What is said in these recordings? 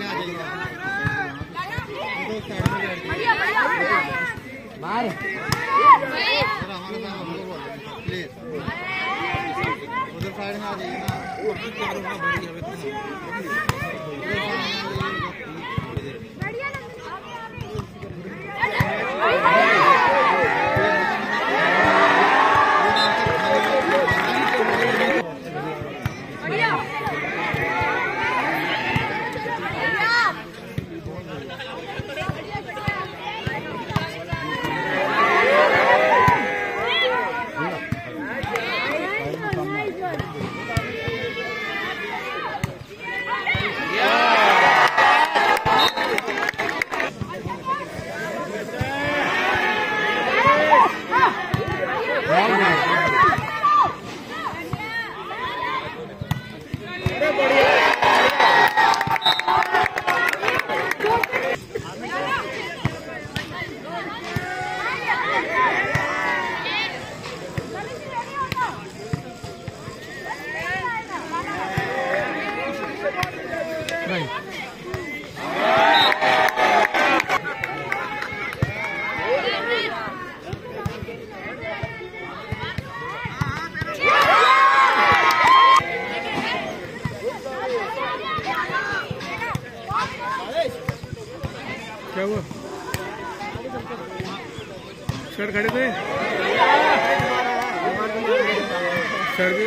मार प्लीज उधर साइड में आ जाइए ना। क्या हुआ? सर खड़े थे, सर भी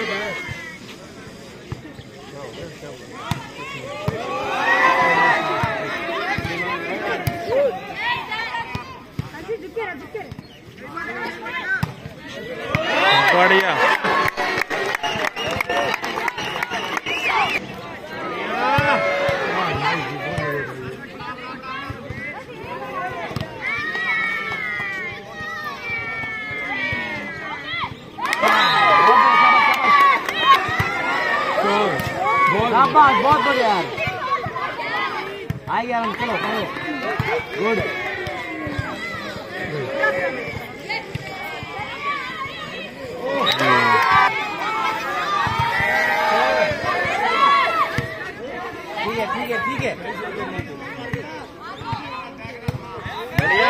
बढ़िया। बहुत बढ़िया यार, आ गया। चलो गुड। ठीक है ठीक है बढ़िया।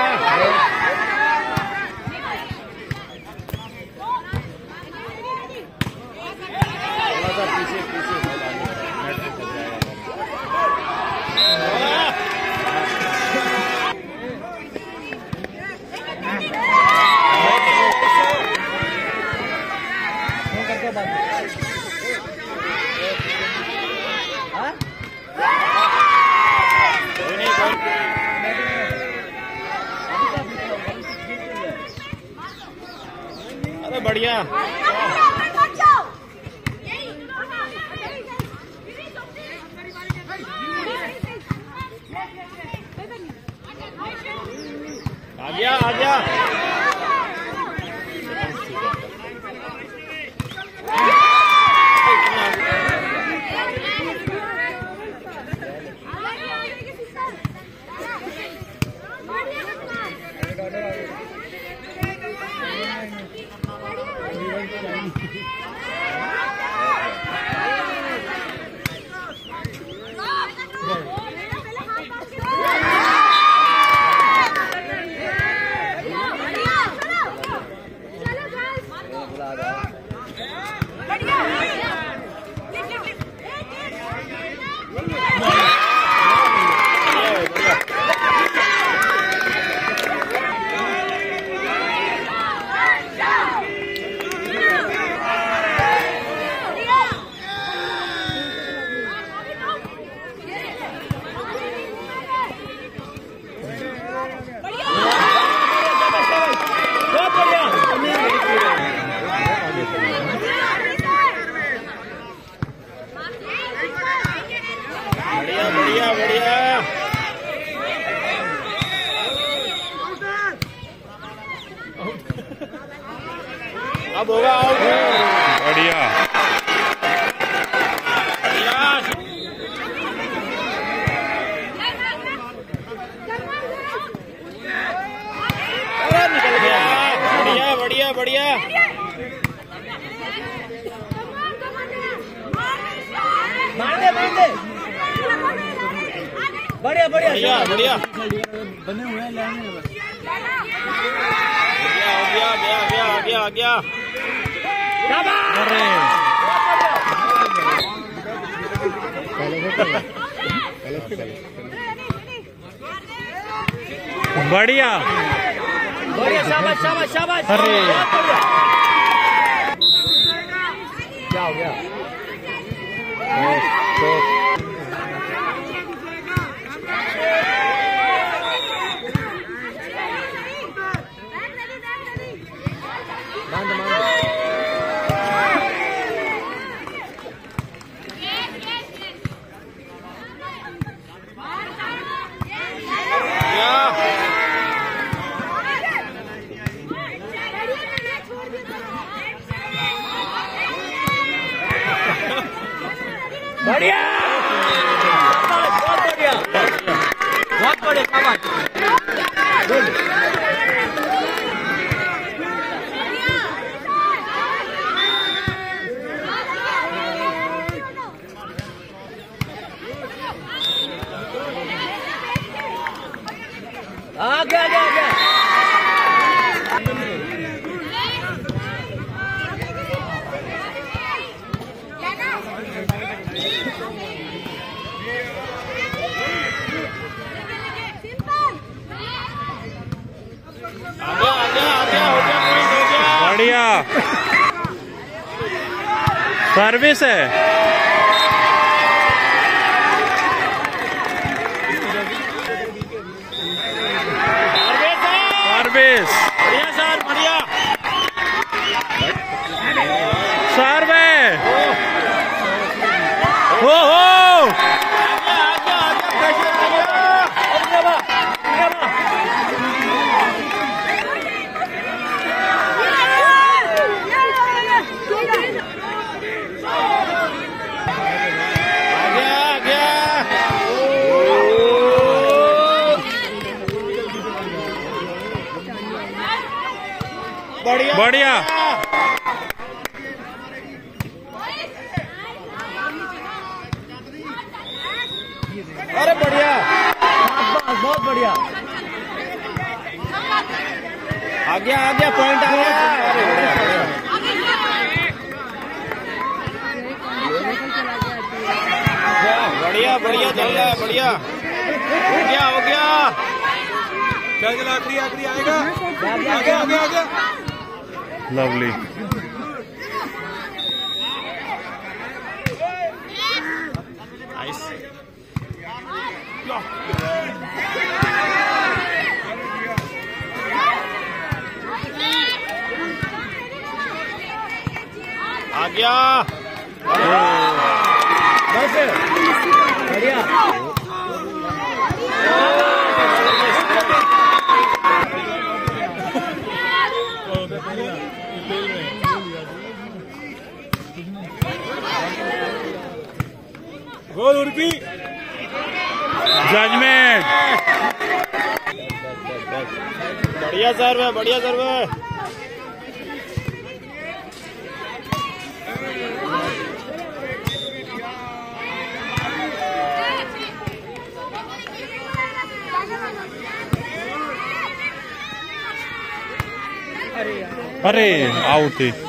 अरे बढ़िया। आ गया आ गया। बढ़िया बढ़िया। अब होगा आउट। बढ़िया निकल गया। बढ़िया बढ़िया बढ़िया। मार दे बढ़िया बढ़िया बढ़िया बढ़िया बने हुए हैं लाइन में। आ गया बढ़िया बढ़िया शाबाश शाबाश शाबाश। अरे। क्या हो गया? बढ़िया बहुत बढ़िया बहुत बढ़िया शाबाश गुड। आ गया बढ़िया सर्विस है। सर्विस बढ़िया सर बढ़िया सर्व है। हो बढ़िया अरे बढ़िया बहुत बढ़िया। आ गया पॉइंट आ गया। बढ़िया बढ़िया चल रहा है बढ़िया हो गया चल आखिरी आएगा। लवली आ गया बस बढ़िया गोल उर्फी जजमेंट बढ़िया सर्व है बढ़िया सर्व है। अरे आउट है।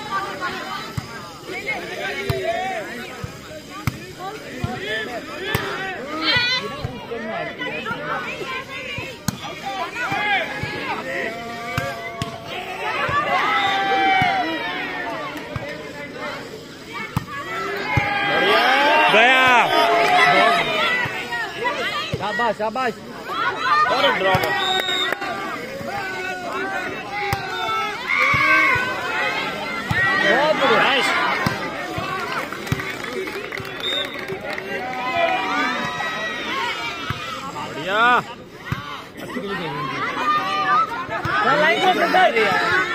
गया शाबाश शाबाश और ड्रॉप बहुत बढ़िया। बढ़िया लाइन को कर दिया।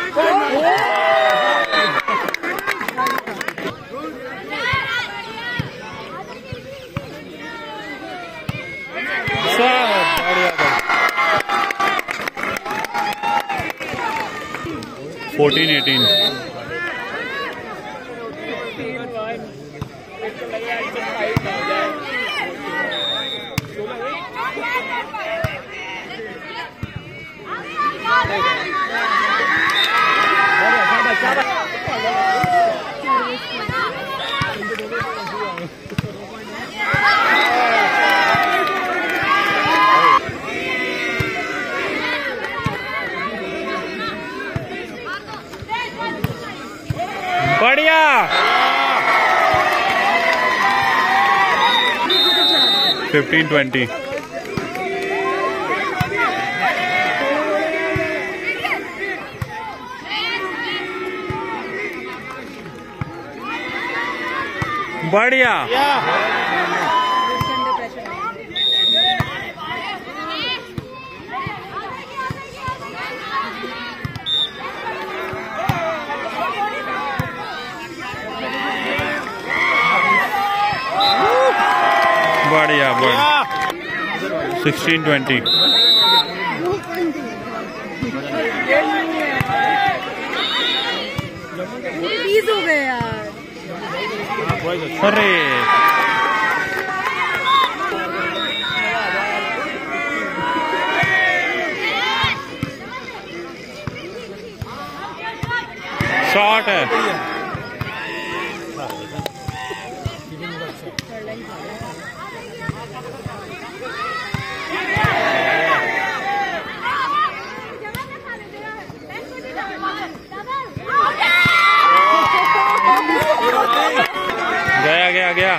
बढ़िया 14-18 बढ़िया 15-20. बढ़िया. बढ़िया बढ़िया. 16-20. प्लीज हो गए यार. अरे शॉट है. गया गया गया.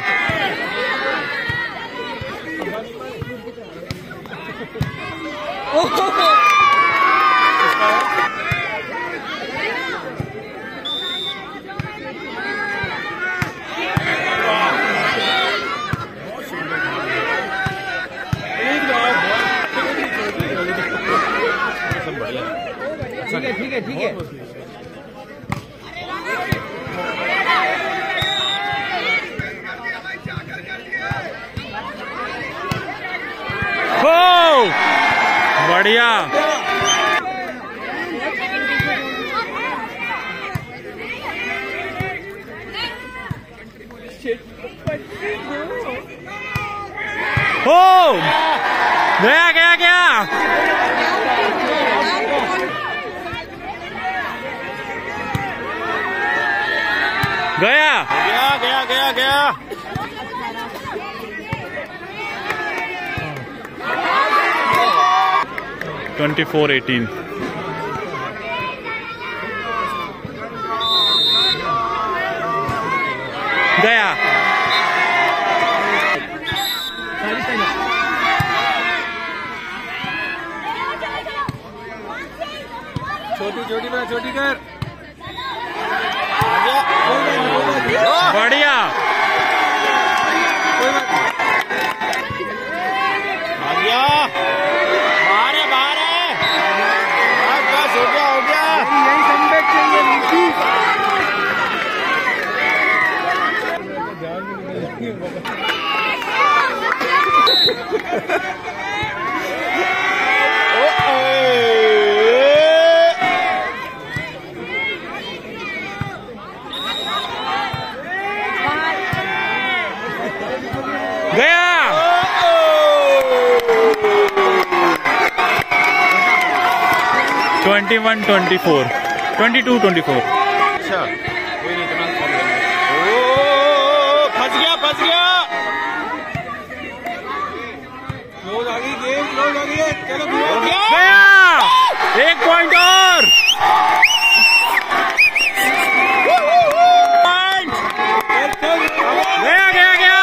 ठीक है ठीक है. हो बढ़िया. हो गया गया गया. गया गया गया गया गया. 24-18. गया. छोटी छोटी बना छोटी कर. बढ़िया. आ गया. बाहर है बाहर है. बस हो गया हो गया. यही कमबैक चाहिए. गया. 21-24. 22-24. अच्छा कोई नहीं इतना. ओ फंस गया फंस गया. क्लोज आ गई गेम क्लोज आ गई है. चलो हो गया. गया. 1 पॉइंट और. गया गया गया.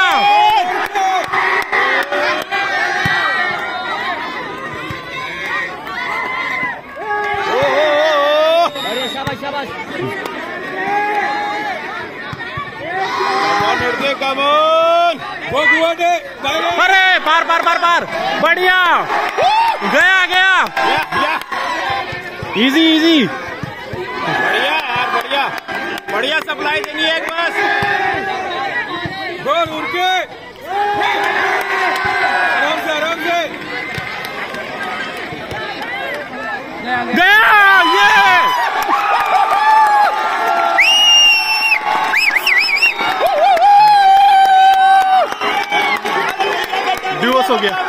बढ़िया शाबाश शाबाश. कमोन वो गुआ दे. अरे पार पार पार पार. बढ़िया. गया गया. Easy easy. बढ़िया यार बढ़िया बढ़िया सप्लाई देनी है बस. गोल उड़ के आराम से आराम से. गया. ये डिवोर्स हो गया.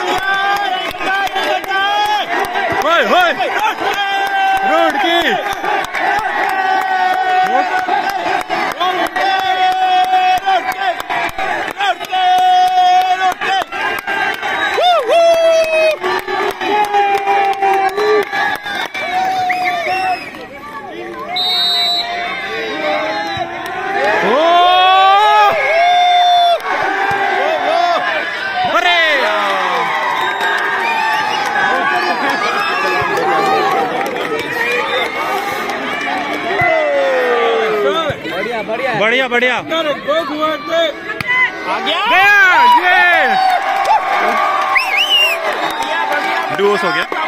होय होय. रोड की अरे बढ़िया बढ़िया आ गया गया ये डूस हो गया।